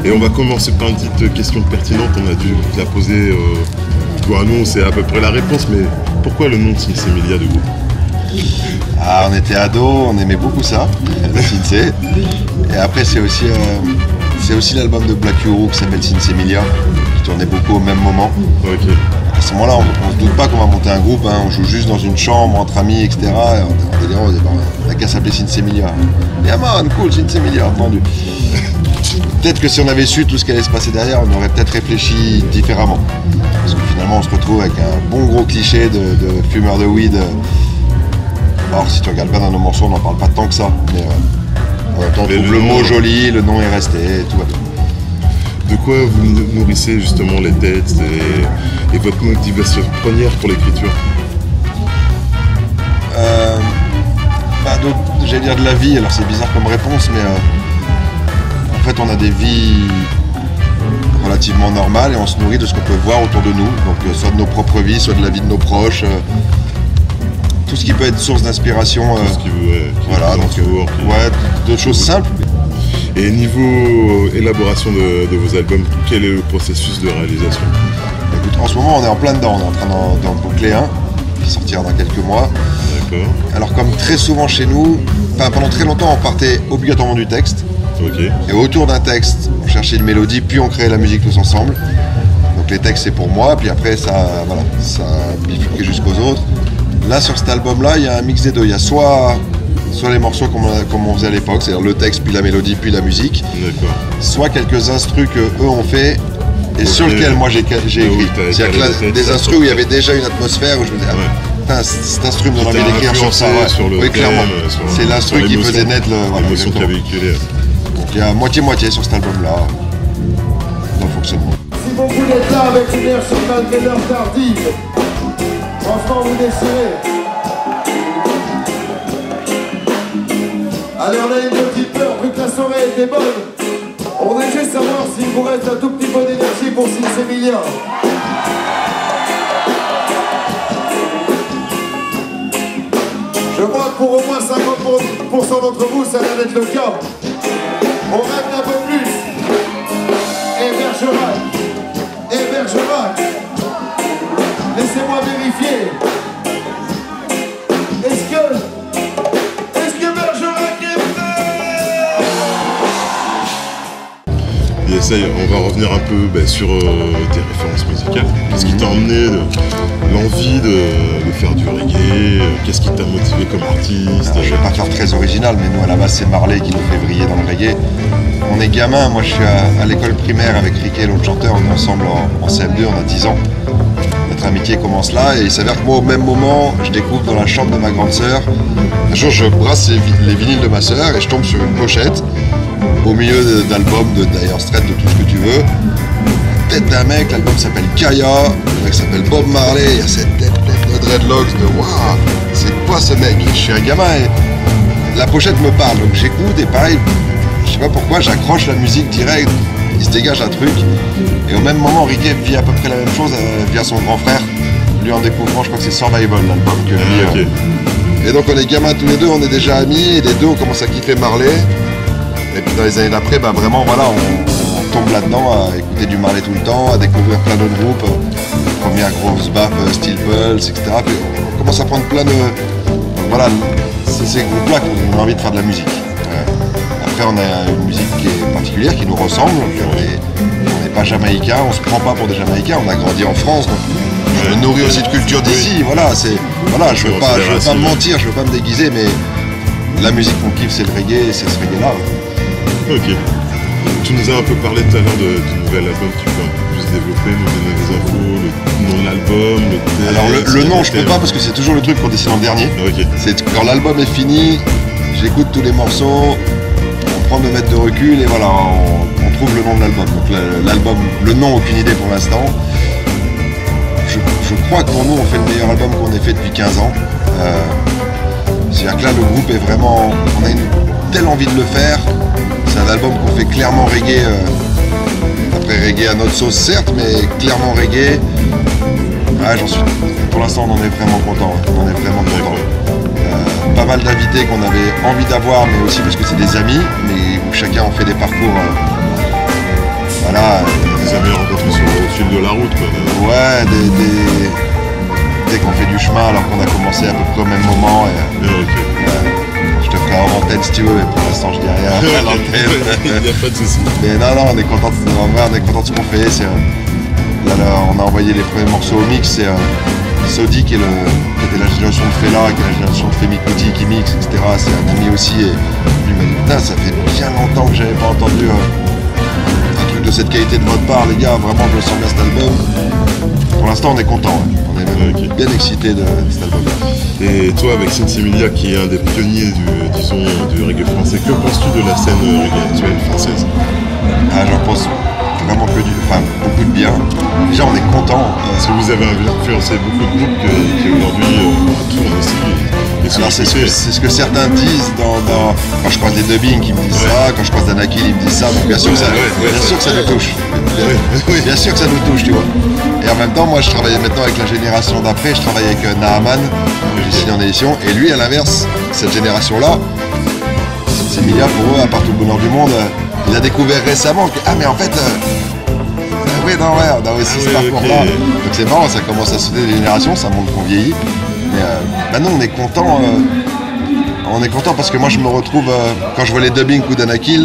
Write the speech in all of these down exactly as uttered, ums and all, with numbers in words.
Et on va commencer par une petite question pertinente. On a dû la poser. Euh, toi, nous, c'est à peu près la réponse, mais pourquoi le nom de Sinsemilia de groupe? Ah, on était ados, on aimait beaucoup ça, Sinsé. Et après, c'est aussi, euh, c'est aussi l'album de Black Uhuru qui s'appelle Sinsemilia, qui tournait beaucoup au même moment. Ok. À ce moment-là, on ne se doute pas qu'on va monter un groupe, hein. On joue juste dans une chambre entre amis, et cetera. Et on est délirant, on dit, bon, on n'a qu'à s'appeler Sinsemilia. Yeah man, cool, Sinsemilia, entendu. Peut-être que si on avait su tout ce qui allait se passer derrière, on aurait peut-être réfléchi différemment. Parce que finalement, on se retrouve avec un bon gros cliché de, de fumeur de weed. Alors, si tu regardes bien dans nos morceaux, on n'en parle pas tant que ça. Mais euh, en même temps, on trouve le, le mot joli, le nom est resté, tout va bien. De quoi vous nourrissez justement les textes et, et votre motivation première pour l'écriture? euh, bah, J'allais dire de la vie, alors c'est bizarre comme réponse, mais euh, en fait on a des vies relativement normales et on se nourrit de ce qu'on peut voir autour de nous, donc euh, soit de nos propres vies, soit de la vie de nos proches, euh, tout ce qui peut être source d'inspiration. Euh, tout ce qui veut, ouais, qui voilà, donc euh, qui... ouais, d'autres choses simples. Et niveau élaboration de, de vos albums, quel est le processus de réalisation? Écoute, en ce moment, on est en plein dedans. On est en train d'en, d'en boucler un qui sortira dans quelques mois. D'accord. Alors, comme très souvent chez nous, enfin, pendant très longtemps, on partait obligatoirement du texte. Ok. Et autour d'un texte, on cherchait une mélodie, puis on créait la musique tous ensemble. Donc les textes, c'est pour moi, puis après, ça, voilà, ça bifurquait jusqu'aux autres. Là, sur cet album-là, il y a un mix des deux. Il y a soit... soit les morceaux comme on, comme on faisait à l'époque, c'est-à-dire le texte, puis la mélodie, puis la musique. D'accord. Soit quelques instrus que eux ont fait et okay. Sur lesquels moi j'ai, j'ai écrit. Oui, c'est-à-dire que des instrus où il y avait déjà une atmosphère, où je me disais, ah, ouais. cet instru me donne envie d'écrire sur ça. Ouais. Sur le oui, thème, clairement. Sur, c'est l'instru qui faisait naître le, voilà, l'émotion qui a véhiculé. Donc il y a moitié-moitié sur cet album-là, dans le fonctionnement. Si vous voulez être là avec une heure sur malgré l'heure tardive, franchement vous déchirez. Allez, on a une petite peur, vu que la soirée était bonne. On voudrait juste savoir s'il vous reste un tout petit peu d'énergie pour Sinsemilia. Je crois que pour au moins cinquante pour cent d'entre vous, ça va être le cas. On rêve d'un peu plus. Et Bergerac, et Bergerac, laissez-moi vérifier. Est-ce que... Essaye, on va revenir un peu bah, sur euh, tes références musicales. Qu'est-ce qui t'a emmené de, l'envie de, de faire du reggae? Qu'est-ce qui t'a motivé comme artiste? Alors, je vais pas faire très original, mais nous à la base c'est Marley qui nous fait briller dans le reggae. On est gamin, moi je suis à, à l'école primaire avec Riquet, l'autre chanteur, on est ensemble en, en C M deux, on a dix ans. Notre amitié commence là et il s'avère que moi au même moment, je découvre dans la chambre de ma grande sœur, un jour je brasse les, les vinyles de ma sœur et je tombe sur une pochette au milieu d'albums de Dire Straits, de tout ce que tu veux. Tête d'un mec, l'album s'appelle Kaya, le mec s'appelle Bob Marley, il y a cette tête pleine de dreadlocks, de waouh, c'est quoi ce mec? Je suis un gamin et la pochette me parle, donc j'écoute et pareil, je sais pas pourquoi, j'accroche la musique direct, il se dégage un truc. Et au même moment, Riquet vit à peu près la même chose euh, via son grand frère, lui en découvrant, je crois que c'est Survival l'album que lui. Ah, okay. euh... Et donc on est gamins tous les deux, on est déjà amis, et les deux on commence à kiffer Marley. Et puis dans les années d'après, bah vraiment voilà, on, on tombe là-dedans à écouter du Marley tout le temps, à découvrir plein d'autres groupes, euh, première grosse baffe, euh, Steel Pulse, et cetera. Puis on commence à prendre plein de... Donc voilà, c'est ces groupes-là qu'on a envie de faire de la musique. Euh, après on a une musique qui est particulière, qui nous ressemble, on n'est pas jamaïcain, on se prend pas pour des jamaïcains, on a grandi en France, donc je me nourris aussi de culture d'ici, oui. Voilà, c'est... Voilà, je veux pas, je veux pas me mentir, je veux pas me déguiser, mais la musique qu'on kiffe c'est le reggae, et c'est ce reggae-là. Ok. Tu nous as un peu parlé tout à l'heure de ton nouvel album, tu peux un peu plus développer, nous donner des infos, le nom de l'album, le texte. Alors le, le nom je peux pas parce que c'est toujours le truc qu'on décide en dernier. Okay. C'est quand l'album est fini, j'écoute tous les morceaux, on prend deux mètres de recul et voilà, on, on trouve le nom de l'album. Donc l'album, le nom, aucune idée pour l'instant. Je, je crois que pour nous on fait le meilleur album qu'on ait fait depuis quinze ans. Euh, C'est-à-dire que là le groupe est vraiment, on a une telle envie de le faire. C'est un album qu'on fait clairement reggae, euh, après reggae à notre sauce certes, mais clairement reggae. Ouais, j'en suis, pour l'instant on en est vraiment content, ouais. On en est vraiment content. Euh, pas mal d'invités qu'on avait envie d'avoir, mais aussi parce que c'est des amis, mais où chacun en fait des parcours euh, Voilà. Vous avez rencontré sur le fil de la route, quoi. Ouais, des, des... dès qu'on fait du chemin, alors qu'on a commencé à peu près au même moment. Et, Ah, ok. euh, je te ferai en antenne si tu veux, mais pour l'instant je dis rien à l'antenne. Il n'y a pas de souci. Mais non, non, on est content de, en vrai, on est content de ce qu'on fait. C'est, euh, là, là, on a envoyé les premiers morceaux au mix. C'est euh, Sodi qui, est le, qui était la génération de Fela, qui est la génération de Femi Kuti qui mixe, et cetera. C'est un ami aussi. Et lui m'a dit, putain, ça fait bien longtemps que j'avais pas entendu euh, un truc de cette qualité de votre part, les gars. Vraiment, je le sens bien cet album. Pour l'instant, on est content. Hein. On est même Okay. bien excités de, de cet album. Et toi, avec Sensimilia, qui est un des pionniers du, disons, du reggae français, que penses-tu de la scène reggae actuelle française? Ah, j'en pense vraiment que du, enfin, beaucoup de bien. Déjà, on est content. Parce que vous avez influencé beaucoup de groupes que- qui aujourd'hui euh, tournent aussi. Et sont Alors c'est ce, que, écoutés. c'est ce que certains disent dans, dans- quand je croise des dubbing qui me disent Ouais. ça, quand je croise Danakil ils me disent ça, donc bien sûr que ça, Ouais, ouais, bien ouais, sûr que ça nous touche. Bien, Ouais, ouais. bien sûr que ça nous touche, tu vois. Et en même temps, moi je travaille maintenant avec la génération d'après, je travaille avec euh, Nahaman, que j'ai signé en édition, et lui à l'inverse, cette génération-là, c'est Milia pour eux, à part tout le bonheur du monde, euh, il a découvert récemment que, ah mais en fait, euh, ah oui, non, ouais, on a aussi Ah ce ouais, parcours-là. ok. Donc c'est marrant, ça commence à sauter des générations, ça montre qu'on vieillit. Mais euh, maintenant on est content. euh, On est content parce que moi je me retrouve, euh, quand je vois les dubbing ou Danakil,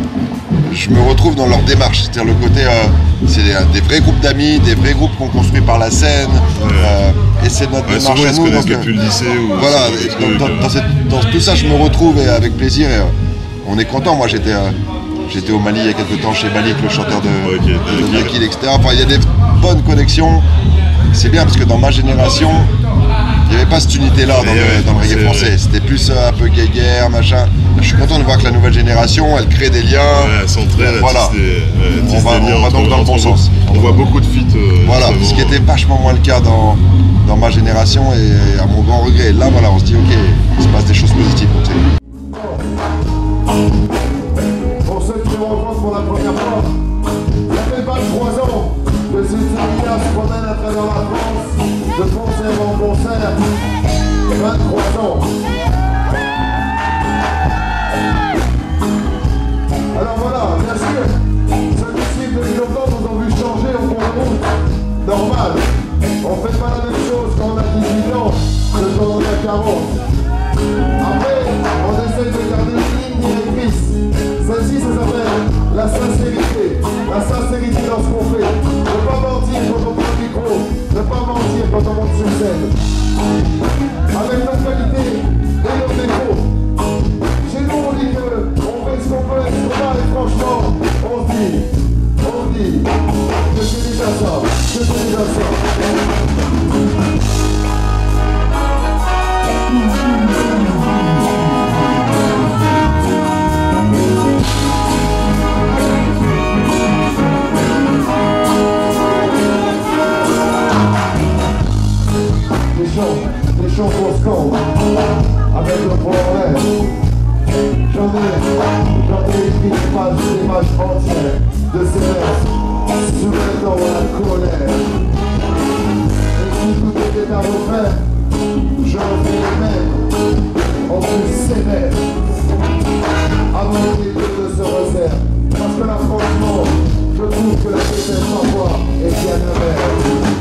je me retrouve dans leur démarche. C'est-à-dire le côté, euh, c'est des, des vrais groupes d'amis, des vrais groupes qu'on construit par la scène. Ouais. euh, et c'est notre Ouais, démarche souvent, à ils se nous. connaissent donc, euh, depuis le lycée ou voilà, ce genre de et trucs, dans, dans- euh. dans cette- dans tout ça je me retrouve et avec plaisir. Et, euh, on est content. Moi j'étais euh, j'étais au Mali il y a quelques temps chez Malik, le chanteur de, Ok, de ok. Danakil, et cetera. Enfin il y a des bonnes connexions. C'est bien parce que dans ma génération, il n'y avait pas cette unité-là dans, Et le- ouais, dans le c'est reggae français. vrai. C'était plus euh, un peu guéguerre, machin. Je suis content de voir que la nouvelle génération, elle crée des liens. Ouais, elles s'entraînent, elles Voilà. tissent des, ouais, elles On tissent va- des liens on va entre- donc dans le bon entre sens. groupes. On voit beaucoup de feats. euh, Voilà, ce justement. qui était vachement moins le cas dans, dans ma génération et à mon grand regret. Là, voilà, on se dit, ok, il se passe des choses positives. Donc c'est- Pour ceux qui me rencontrent pour la première fois, ça fait vingt-trois ans que Sensimilia se promène à travers la France, de concert en concert. vingt-trois ans. Alors voilà, bien sûr, ceux qui suivent depuis longtemps nous ont vu changer au cours de route. Normal. On fait pas la même chose quand on a dix-huit ans que quand on a quarante. Après, on essaie de garder une ligne directrice. Celle-ci, ça s'appelle la sincérité. La sincérité dans ce qu'on fait. Ne pas mentir quand on prend le micro. Ne pas mentir quand on monte sur scène. Avec nos qualités et nos défauts. Chez nous, on dit que on fait ce qu'on peut et ce qu'on va. Et franchement, on se dit, on se dit que c'est déjà ça. Que c'est déjà ça. Des chants, des chants qu'on scande, avec le poing en l'air. J'en ai, j'en ai écrit des pages, des pages entières de ces vers, soumettant la colère. Et si tout était à refaire, je refais les mêmes, en plus sévère. Avant que les deux ne se resserrent, parce que là franchement, je trouve que la défaite parfois est bien amère.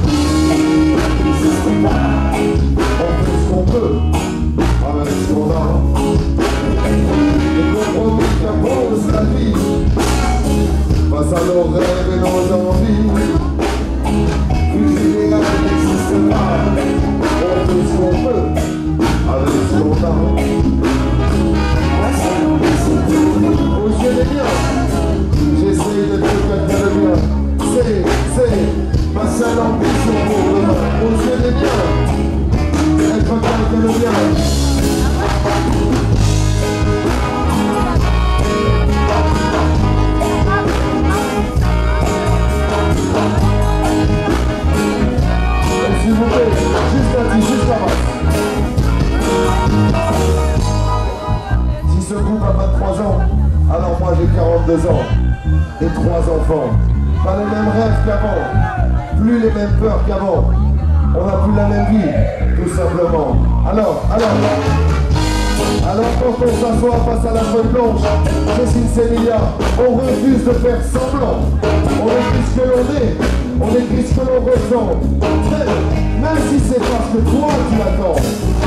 On fait ce qu'on peut, avec ce qu'on a. Les compromis qu'appose la vie, face à nos rêves et nos envies. Plus l'idéal n'existe pas, on fait ce qu'on peut, avec ce qu'on a. Aux yeux des miens, j'essaye d'être quelqu'un de bien. C'est, c'est, ma seule ambition pour demain. Aux yeux des miens, être quelqu'un de bien. Et s'il vous plaît, juste un petit, juste là-bas. Si ce groupe a vingt-trois ans, alors moi j'ai quarante-deux ans et trois enfants. Pas les mêmes rêves qu'avant, plus les mêmes peurs qu'avant. On n'a plus la même vie, tout simplement. Alors, alors. Alors quand on s'assoit face à la feuille blanche, Cécile Sémilla, on refuse de faire semblant. On écrit ce que l'on est, on écrit ce que l'on ressent. Même, même si c'est parce que toi tu attends.